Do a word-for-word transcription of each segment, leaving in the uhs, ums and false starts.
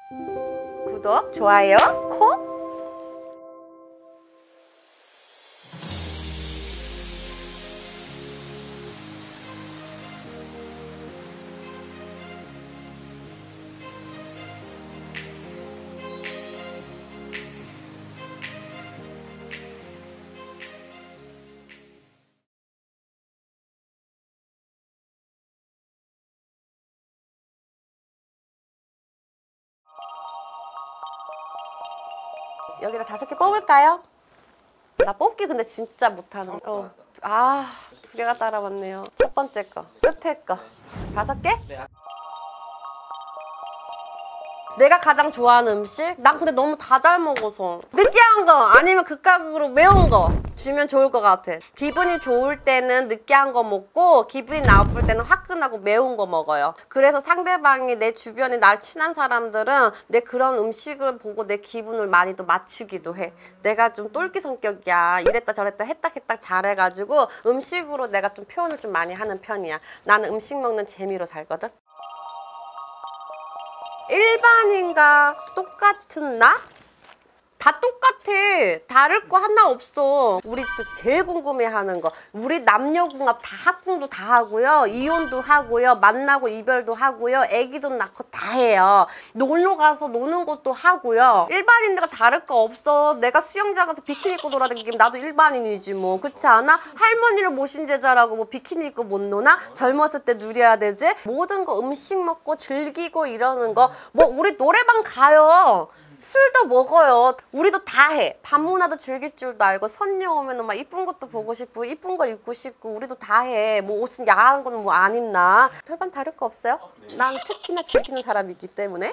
구독, 좋아요, 콕! 여기다 다섯 개 뽑을까요? 나 뽑기 근데 진짜 못하는. 어. 아, 두 개가 따라왔네요. 첫 번째 거, 끝에 거. 다섯 개? 내가 가장 좋아하는 음식? 난 근데 너무 다 잘 먹어서 느끼한 거 아니면 극각으로 매운 거 주면 좋을 것 같아. 기분이 좋을 때는 느끼한 거 먹고 기분이 나쁠 때는 화끈하고 매운 거 먹어요. 그래서 상대방이 내 주변에 날 친한 사람들은 내 그런 음식을 보고 내 기분을 많이 또 맞추기도 해. 내가 좀 똘끼 성격이야. 이랬다 저랬다 했다 했다 잘해가지고 음식으로 내가 좀 표현을 좀 많이 하는 편이야. 나는 음식 먹는 재미로 살거든. 일반인과 똑같은 나? 다 똑같아. 다를 거 하나 없어. 우리 또 제일 궁금해하는 거, 우리 남녀궁합 다 합궁도 다 하고요, 이혼도 하고요, 만나고 이별도 하고요, 애기도 낳고 다 해요. 놀러 가서 노는 것도 하고요. 일반인들과 다를 거 없어. 내가 수영장 가서 비키니 입고 돌아다니면 나도 일반인이지 뭐. 그렇지 않아? 할머니를 모신 제자라고 뭐 비키니 입고 못 노나? 젊었을 때 누려야 되지. 모든 거 음식 먹고 즐기고 이러는 거, 뭐 우리 노래방 가요, 술도 먹어요. 우리도 다 해. 밤문화도 즐길 줄도 알고, 선녀 오면은 막 이쁜 것도 보고 싶고 이쁜 거 입고 싶고 우리도 다 해. 뭐 옷은 야한 거는 뭐 안 입나? 별반 다를 거 없어요? 난 특히나 즐기는 사람이기 때문에.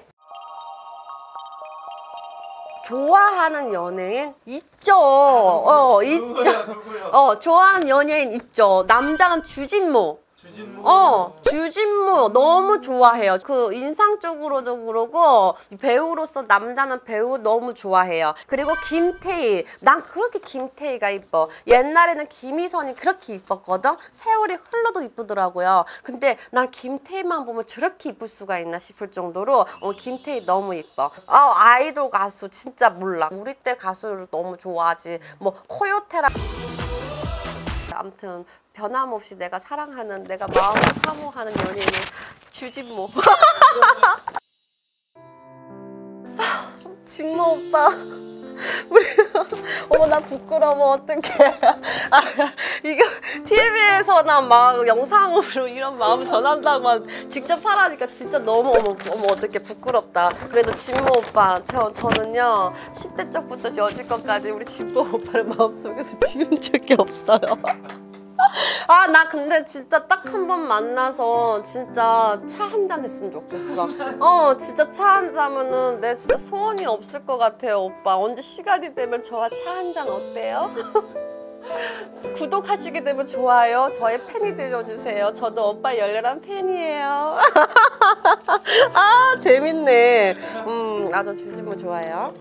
좋아하는 연예인 있죠. 어, 있죠. 어, 좋아하는 연예인 있죠. 남자는 주진모. 주진모. 어, 주진모 너무 좋아해요. 그 인상적으로도 그러고 배우로서 남자는 배우 너무 좋아해요. 그리고 김태희, 난 그렇게 김태희가 이뻐. 옛날에는 김희선이 그렇게 이뻤거든. 세월이 흘러도 이쁘더라고요. 근데 난 김태희만 보면 저렇게 이쁠 수가 있나 싶을 정도로 어, 김태희 너무 이뻐. 아, 아이돌 가수 진짜 몰라. 우리 때 가수를 너무 좋아하지. 뭐 코요테라. 아무튼 변함없이 내가 사랑하는, 내가 마음을 사모하는 연예인은 주진모. 진모 오빠. 우리 어머 나 부끄러워. 어떡해. 아, 이거 티비에서나 막 영상으로 이런 마음을 전한다고 직접 하라니까 진짜 너무 어머 어머 어떡해 부끄럽다. 그래도 진모 오빠, 저, 저는요 십 대 쪽부터 여지껏까지 우리 진모 오빠를 마음속에서 지운 적이 없어요. 아, 나 근데 진짜 딱 한 번 만나서 진짜 차 한 잔 했으면 좋겠어. 어, 진짜 차 한 잔하면은 내 진짜 소원이 없을 것 같아요, 오빠. 언제 시간이 되면 저와 차 한 잔 어때요? 구독하시게 되면 좋아요. 저의 팬이 되어주세요. 저도 오빠 열렬한 팬이에요. 아, 재밌네. 음, 나도 주진모 좋아해요.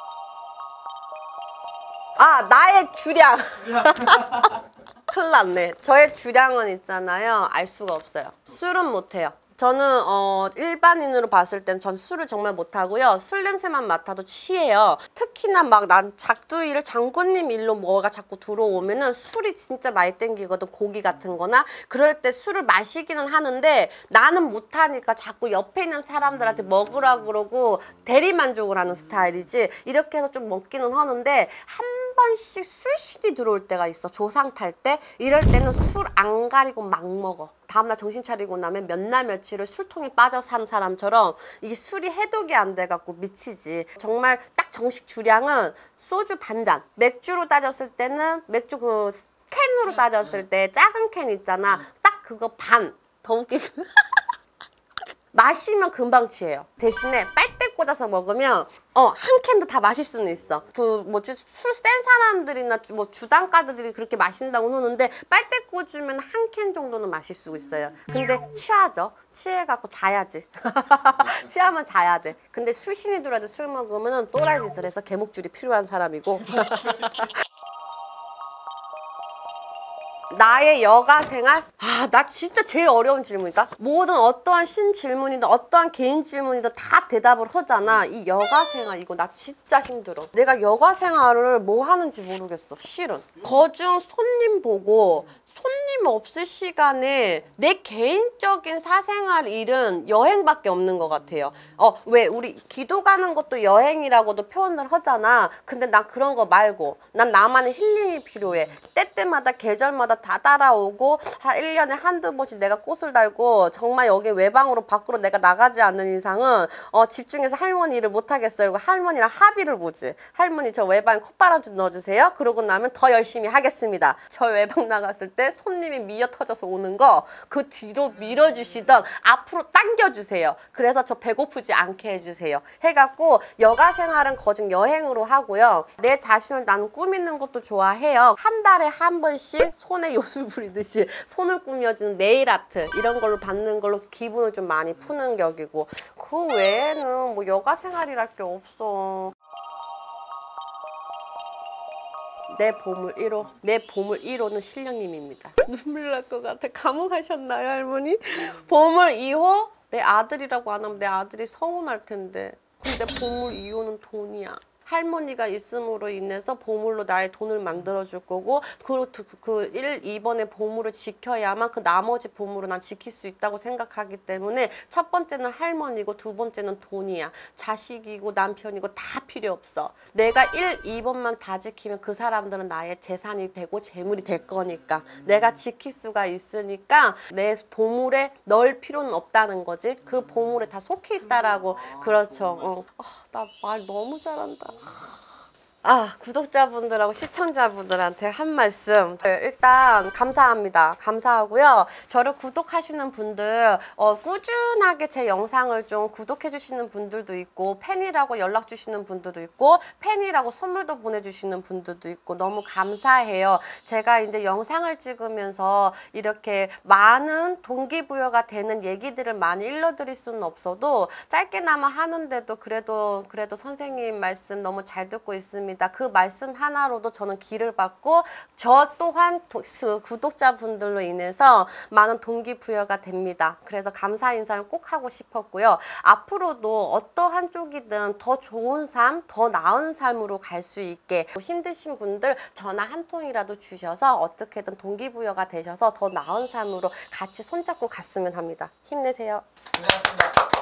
아, 나의 주량. 큰일 났네. 저의 주량은 있잖아요, 알 수가 없어요. 술은 못해요. 저는 어, 일반인으로 봤을 땐 전 술을 정말 못하고요. 술 냄새만 맡아도 취해요. 특히나 막 난 작두일 장군님 일로 뭐가 자꾸 들어오면은 술이 진짜 많이 땡기거든. 고기 같은 거나. 그럴 때 술을 마시기는 하는데 나는 못하니까 자꾸 옆에 있는 사람들한테 먹으라고 그러고 대리만족을 하는 스타일이지. 이렇게 해서 좀 먹기는 하는데 한 번씩 술신이 들어올 때가 있어. 조상 탈 때. 이럴 때는 술 안 가리고 막 먹어. 다음날 정신 차리고 나면 몇 날 며칠을 술통에 빠져 산 사람처럼 이게 술이 해독이 안 돼갖고 미치지. 정말 딱 정식 주량은 소주 반잔. 맥주로 따졌을 때는 맥주 그 캔으로 따졌을 때 작은 캔 있잖아. 딱 그거 반. 더 웃기게. 마시면 금방 취해요. 대신에 빨대 꽂아서 먹으면 어, 한 캔도 다 마실 수는 있어. 그 뭐지 술 센 사람들이나 뭐 주당가들이 그렇게 마신다고 하는데 빨대 꽂으면 한 캔 정도는 마실 수 있어요. 근데 취하죠. 취해갖고 자야지. 취하면 자야 돼. 근데 술신이 들어도 술 먹으면 또라이 짓을 해서 개목줄이 필요한 사람이고. 나의 여가 생활? 아, 나 진짜 제일 어려운 질문이다. 모든 어떠한 신 질문이든 어떠한 개인 질문이든 다 대답을 하잖아. 이 여가 생활 이거 나 진짜 힘들어. 내가 여가 생활을 뭐 하는지 모르겠어. 실은. 거중 손님 보고 손님 없을 시간에 내 개인적인 사생활 일은 여행밖에 없는 것 같아요. 어, 왜 우리 기도 가는 것도 여행이라고도 표현을 하잖아. 근데 난 그런 거 말고 난 나만의 힐링이 필요해. 때때마다 계절마다 다 따라오고 한 일 년에 한두 번씩 내가 꽃을 달고 정말 여기 외방으로 밖으로 내가 나가지 않는 이상은 어, 집중해서 할머니 일을 못 하겠어요. 그리고 할머니랑 합의를 보지. 할머니 저 외방에 콧바람 좀 넣어주세요. 그러고 나면 더 열심히 하겠습니다. 저 외방 나갔을 때 손님이 미어 터져서 오는 거 그 뒤로 밀어주시던 앞으로 당겨주세요. 그래서 저 배고프지 않게 해주세요. 해갖고 여가 생활은 거중 여행으로 하고요. 내 자신을 나는 꾸미는 것도 좋아해요. 한 달에 한 번씩 손에 요술 부리듯이 손을 꾸며주는 네일 아트 이런 걸로 받는 걸로 기분을 좀 많이 푸는 격이고 그 외에는 뭐 여가 생활이랄 게 없어. 내 보물 일 호, 내 보물 일 호는 신령님입니다. 눈물 날 것 같아. 감흥하셨나요, 할머니? 보물 이 호, 내 아들이라고 안 하면 내 아들이 서운할 텐데. 근데 보물 이 호는 돈이야. 할머니가 있음으로 인해서 보물로 나의 돈을 만들어줄 거고 그리고 그 일, 이 번의 보물을 지켜야만 그 나머지 보물을 난 지킬 수 있다고 생각하기 때문에 첫 번째는 할머니고 두 번째는 돈이야. 자식이고 남편이고 다 필요 없어. 내가 일, 이 번만 다 지키면 그 사람들은 나의 재산이 되고 재물이 될 거니까 내가 지킬 수가 있으니까 내 보물에 넣을 필요는 없다는 거지. 그 보물에 다 속해 있다라고. 그렇죠. 어. 아, 나 말 너무 잘한다. 아, 구독자분들하고 시청자분들한테 한 말씀. 일단 감사합니다. 감사하고요. 저를 구독하시는 분들 어, 꾸준하게 제 영상을 좀 구독해 주시는 분들도 있고 팬이라고 연락 주시는 분들도 있고 팬이라고 선물도 보내주시는 분들도 있고 너무 감사해요. 제가 이제 영상을 찍으면서 이렇게 많은 동기부여가 되는 얘기들을 많이 일러드릴 수는 없어도 짧게나마 하는데도 그래도 그래도 선생님 말씀 너무 잘 듣고 있습니다. 그 말씀 하나로도 저는 기를 받고 저 또한 도, 구독자분들로 인해서 많은 동기부여가 됩니다. 그래서 감사 인사를 꼭 하고 싶었고요. 앞으로도 어떠한 쪽이든 더 좋은 삶, 더 나은 삶으로 갈 수 있게 힘드신 분들 전화 한 통이라도 주셔서 어떻게든 동기부여가 되셔서 더 나은 삶으로 같이 손잡고 갔으면 합니다. 힘내세요. 고생하셨습니다.